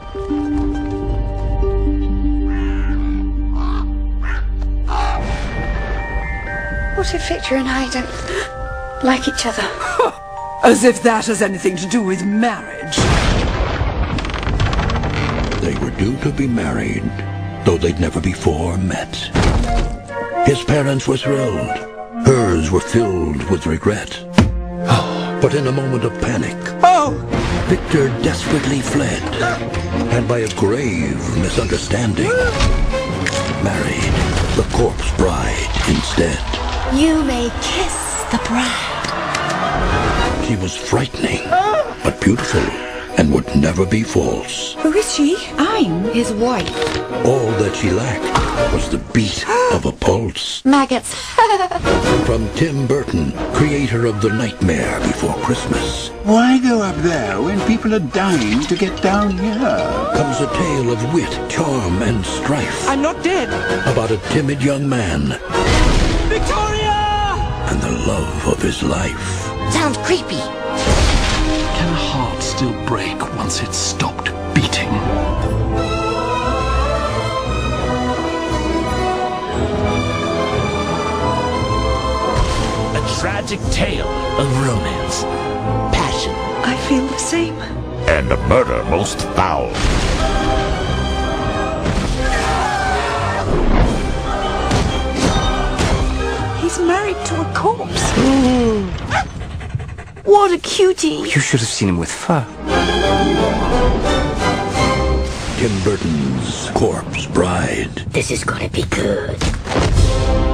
What if Victor and I don't like each other? As if that has anything to do with marriage. They were due to be married, though they'd never before met. His parents were thrilled. Hers were filled with regret. But in a moment of panic, Victor desperately fled, and by a grave misunderstanding, married the corpse bride instead. You may kiss the bride. She was frightening, but beautiful, and would never be false. Who is she? I'm his wife. All that she lacked was the beat of a pulse. Maggots. From Tim Burton, creator of The Nightmare Before Christmas, Why go up there when people are dying to get down here? comes a tale of wit, charm, and strife. I'm not dead. About a timid young man Victoria! and the love of his life. Sounds creepy. Can a heart still break once it's stopped beating? A tragic tale of romance, passion, I feel the same. and a murder most foul. He's married to a corpse. What a cutie. You should have seen him with fur. Tim Burton's Corpse Bride. This is gonna be good.